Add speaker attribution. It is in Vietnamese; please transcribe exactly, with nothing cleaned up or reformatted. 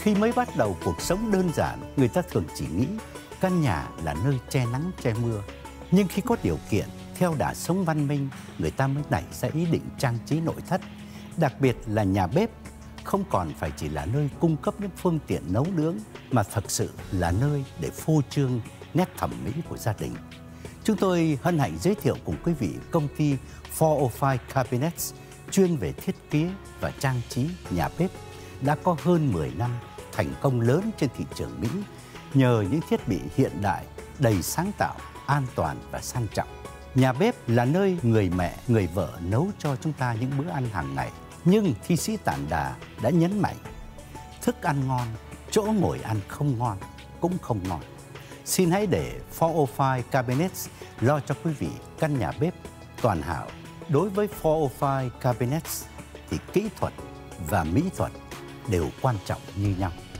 Speaker 1: Khi mới bắt đầu cuộc sống đơn giản, người ta thường chỉ nghĩ căn nhà là nơi che nắng che mưa. Nhưng khi có điều kiện, theo đà sống văn minh, người ta mới nảy ra ý định trang trí nội thất. Đặc biệt là nhà bếp không còn phải chỉ là nơi cung cấp những phương tiện nấu nướng, mà thật sự là nơi để phô trương nét thẩm mỹ của gia đình. Chúng tôi hân hạnh giới thiệu cùng quý vị công ty bốn không năm Cabinets, chuyên về thiết kế và trang trí nhà bếp, đã có hơn mười năm thành công lớn trên thị trường Mỹ nhờ những thiết bị hiện đại, đầy sáng tạo, an toàn và sang trọng. Nhà bếp là nơi người mẹ, người vợ nấu cho chúng ta những bữa ăn hàng ngày. Nhưng thi sĩ Tản Đà đã nhấn mạnh, thức ăn ngon, chỗ ngồi ăn không ngon, cũng không ngon. Xin hãy để bốn không năm Cabinets lo cho quý vị căn nhà bếp toàn hảo. Đối với bốn không năm Cabinets thì kỹ thuật và mỹ thuật đều quan trọng như nhau.